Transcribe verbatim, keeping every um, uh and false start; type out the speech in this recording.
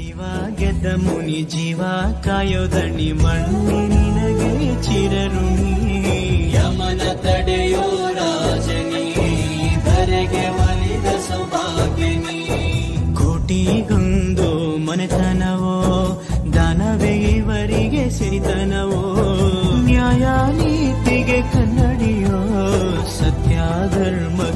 ಶಿವ ಗೆದ್ದ ಮುನಿ ಜೀವ ಕಾಯೋದಣಿ ಮಣ್ಣಿ ನಿನಗೆ ಚಿರಋಣಿ ಯಮನ ತಡೆಯೋ ರಾಜನಿ ಧರೆಗೆ ಒಲಿದ ಸೌಭಾಗ್ಯನಿ ಕೋಟಿಗೊಂದು ಮನೆತನವೋ ದಾನವೇ ಇವರಿಗೆ ಸಿರಿತನವೋ ನ್ಯಾಯ ನೀತಿಗೆ ಕನ್ನಡಿಯೋ ಸತ್ಯ ಧರ್ಮ